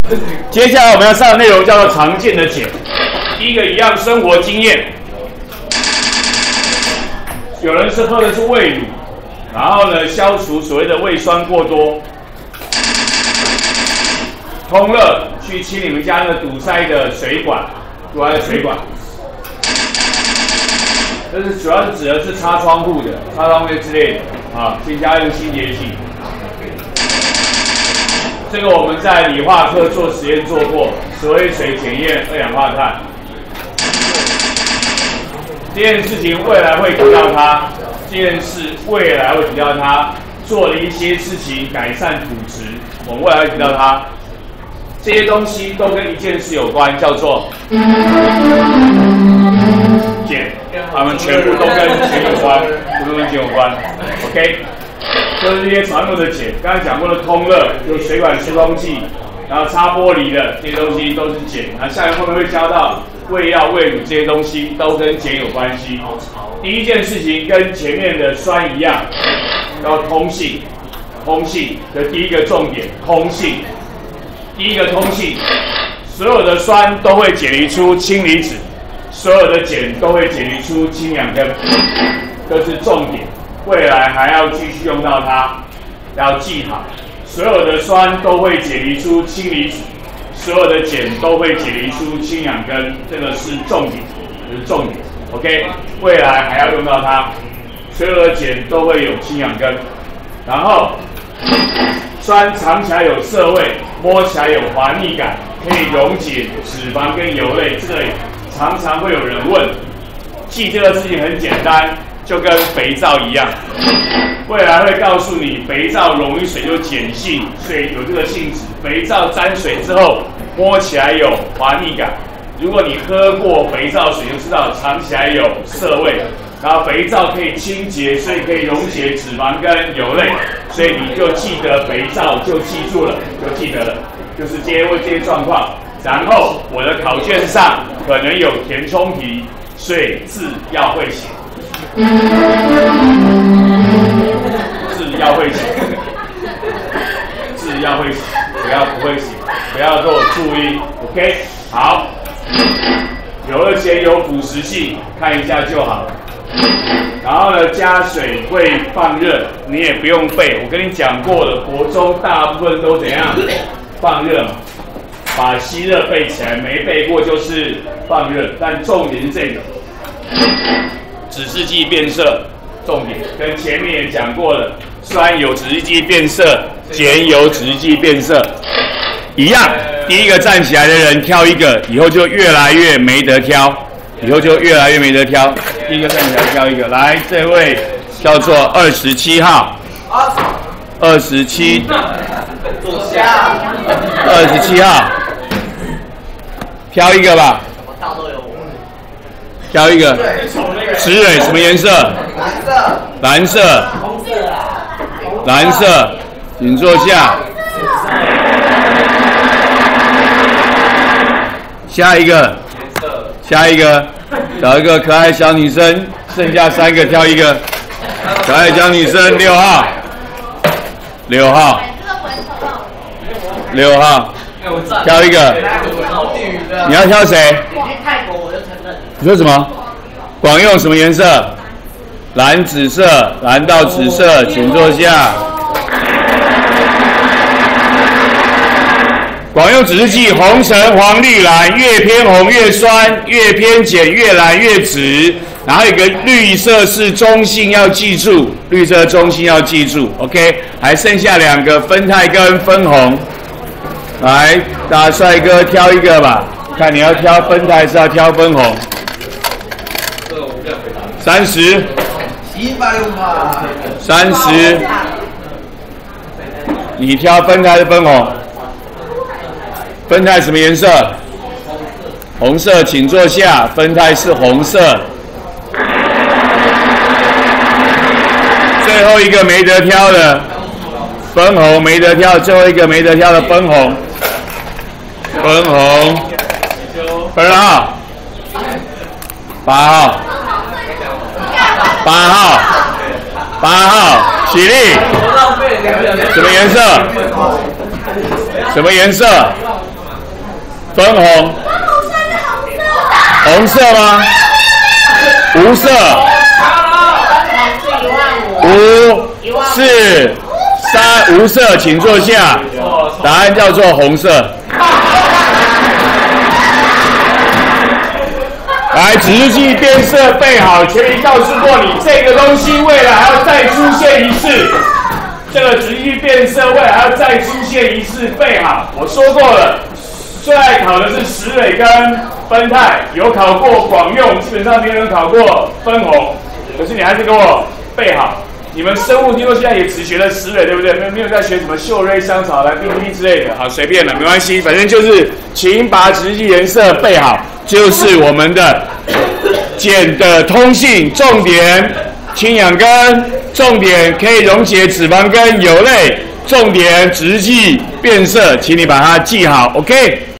接下来我们要上的内容叫做常见的碱。第一个一样生活经验，有人是喝的是胃乳，然后呢消除所谓的胃酸过多。通乐去清你们家那个堵塞的水管，这是主要是指的是擦窗户的、擦窗户之类的啊，先加用清洁剂。这个我们在理化课做实验做过，石灰水检验二氧化碳。这件事情未来会提到它，做了一些事情改善土质，我们未来会提到它。这些东西都跟一件事有关，叫做碱，它们全部都跟碱有关，OK， 就是这些常用的碱。刚才讲过的通乐，有水管疏通剂，然后擦玻璃的这些东西都是碱。那下面后面会教到胃药、胃乳这些东西都跟碱有关系。第一件事情跟前面的酸一样，要通性。通性的第一个重点，通性。第一个通性，所有的酸都会解离出氢离子，所有的碱都会解离出氢氧根，这是重点。未来还要继续用到它，要记好。所有的酸都会解离出氢离子，所有的碱都会解离出氢氧根，这个是重点，OK， 未来还要用到它。所有的碱都会有氢氧根，然后酸尝起来有涩味，摸起来有滑腻感，可以溶解脂肪跟油类。这个常常会有人问，记这个事情很简单，就跟肥皂一样。未来会告诉你，肥皂溶于水就碱性，所以有这个性质。肥皂沾水之后，摸起来有滑腻感。如果你喝过肥皂水，就知道尝起来有涩味。然后肥皂可以清洁，所以可以溶解脂肪跟油类，所以你就记得肥皂，就记住了，就记得了，就是这些状况。然后我的考卷上可能有填充题，所以字要会写，不要不会写，不要给我注意 ，OK？ 好，有而且有腐蚀性，看一下就好了。然后呢，加水会放热，你也不用背。我跟你讲过了，国中大部分都怎样放热嘛，把吸热背起来，没背过就是放热。但重点是这个，指示剂变色，重点跟前面也讲过了，酸有指示剂变色，碱有指示剂变色，一样。第一个站起来的人挑一个，以后就越来越没得挑。第一个站起来挑一个，来，这位叫做27号，27，坐下，27号，挑一个吧，挑一个，石蕊什么颜色？蓝色，蓝色，请坐下。下一个，找一个可爱小女生，剩下3个挑一个。可爱小女生6号，6号，挑一个。你要挑谁？你说什么？广用什么颜色？蓝紫色，蓝到紫色，请坐下。广用指示剂红橙黄绿蓝，越偏红越酸，越偏碱越蓝越紫。然后有一个绿色是中性，要记住，绿色中性要记住 ，OK。还剩下2个酚酞跟分红，来，大帅哥挑一个吧，看你要挑酚酞还是要挑分红。30，你挑酚酞还是分红？酚酞什么颜色？红色，请坐下。酚酞是红色。最后一个没得挑的分红没得挑，最后一个没得挑的分红。分红，2号，8号，8号，起立。什么颜色？ 粉红。红色吗？无色。5、4、3，无色，请坐下。答案叫做红色。来，指示器变色备好，前面告诉过你，这个东西未来还要再出现一次。这个指示器变色未来还要再出现一次，备好。我说过了，最爱考的是石蕊跟酚酞，有考过广用，基本上没有人考过分红。可是你还是给我备好。你们生物听说现在也只学了石蕊，对不对？没有在学什么秀瑞香草来 BB 之类的，好，随便了，没关系，反正就是请把指示器颜色备好，就是我们的碱的通性，重点氢氧根，重点可以溶解脂肪跟油类，重点指示器变色，请你把它记好 ，OK。